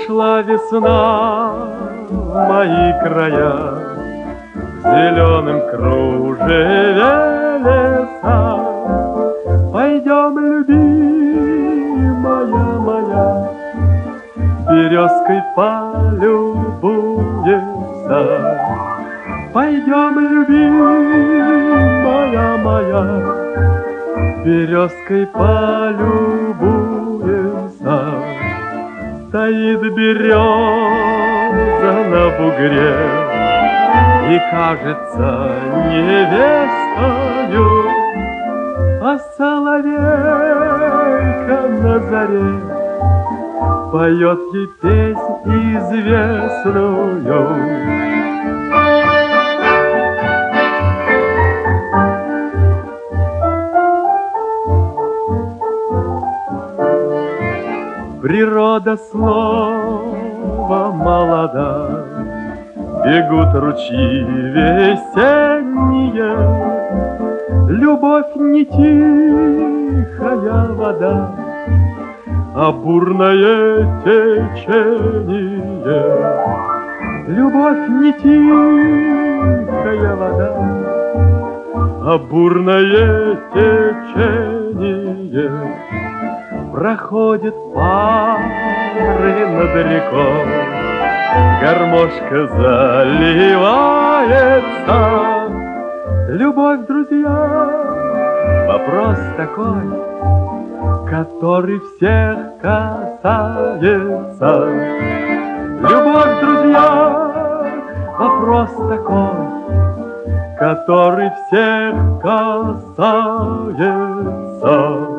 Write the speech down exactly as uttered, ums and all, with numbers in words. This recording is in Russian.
Пришла весна в мои края, в зеленом кружеве леса. Пойдем, любимая моя, березкой полюбуемся. Пойдем, любимая моя, березкой полюбуемся. Стоит береза на бугре и кажется невестою, а соловейка на заре поет ей песнь известную. Природа снова молода, бегут ручьи весенние. Любовь не тихая вода, а бурное течение. Любовь не тихая вода, а бурное течение. Проходит пары над рекой, гармошка заливается. Любовь, друзья, вопрос такой, который всех касается. Любовь, друзья, вопрос такой, который всех касается.